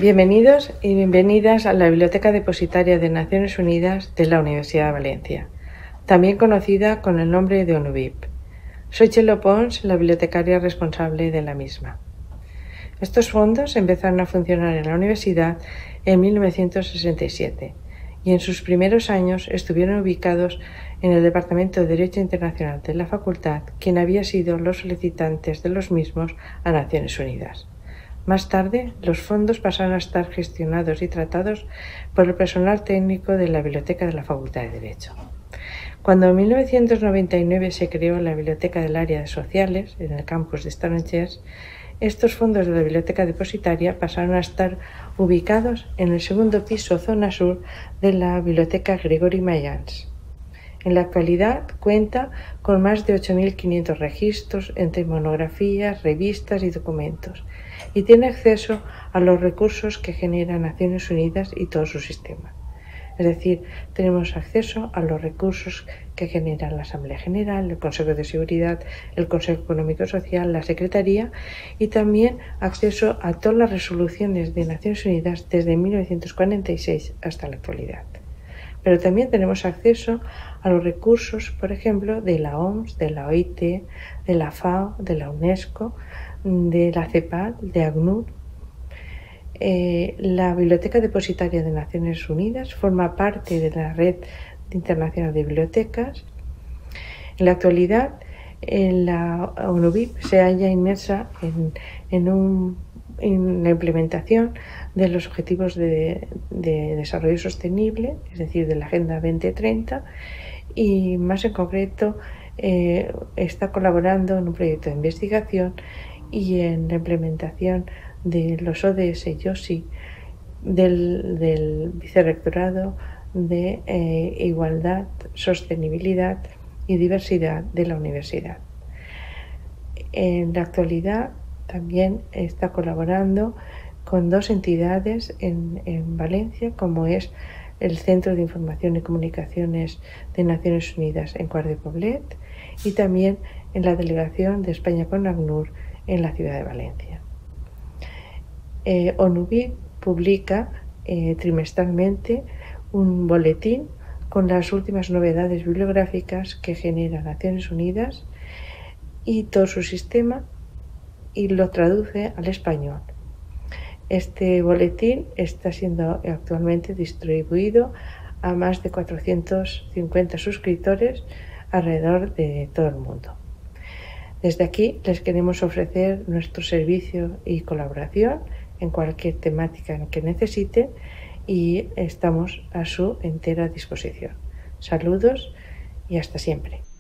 Bienvenidos y bienvenidas a la Biblioteca Depositaria de Naciones Unidas de la Universidad de Valencia, también conocida con el nombre de ONUVIP. Soy Txelo Pons, la bibliotecaria responsable de la misma. Estos fondos empezaron a funcionar en la universidad en 1967 y en sus primeros años estuvieron ubicados en el Departamento de Derecho Internacional de la Facultad, quien había sido los solicitantes de los mismos a Naciones Unidas. Más tarde, los fondos pasaron a estar gestionados y tratados por el personal técnico de la Biblioteca de la Facultad de Derecho. Cuando en 1999 se creó la Biblioteca del Área de Sociales en el campus de Stavanger, estos fondos de la Biblioteca Depositaria pasaron a estar ubicados en el segundo piso zona sur de la Biblioteca Gregory Mayans. En la actualidad cuenta con más de 8.500 registros entre monografías, revistas y documentos, y tiene acceso a los recursos que genera Naciones Unidas y todo su sistema. Es decir, tenemos acceso a los recursos que genera la Asamblea General, el Consejo de Seguridad, el Consejo Económico y Social, la Secretaría, y también acceso a todas las resoluciones de Naciones Unidas desde 1946 hasta la actualidad. Pero también tenemos acceso a los recursos, por ejemplo, de la OMS, de la OIT, de la FAO, de la UNESCO, de la CEPAL, de ACNUR. La Biblioteca Depositaria de Naciones Unidas forma parte de la Red Internacional de Bibliotecas. En la actualidad, la ONUVIP se halla inmersa en la implementación de los Objetivos de Desarrollo Sostenible, es decir, de la Agenda 2030, y más en concreto está colaborando en un proyecto de investigación y en la implementación de los ODS y OSI del Vicerrectorado de Igualdad, Sostenibilidad y Diversidad de la Universidad. En la actualidad también está colaborando con dos entidades en Valencia, como es el Centro de Información y Comunicaciones de Naciones Unidas en Quart de Poblet y también en la Delegación de España con ACNUR en la ciudad de Valencia. ONUVIP publica trimestralmente un boletín con las últimas novedades bibliográficas que genera Naciones Unidas y todo su sistema, y lo traduce al español. Este boletín está siendo actualmente distribuido a más de 450 suscriptores alrededor de todo el mundo. Desde aquí les queremos ofrecer nuestro servicio y colaboración en cualquier temática que necesiten y estamos a su entera disposición. Saludos y hasta siempre.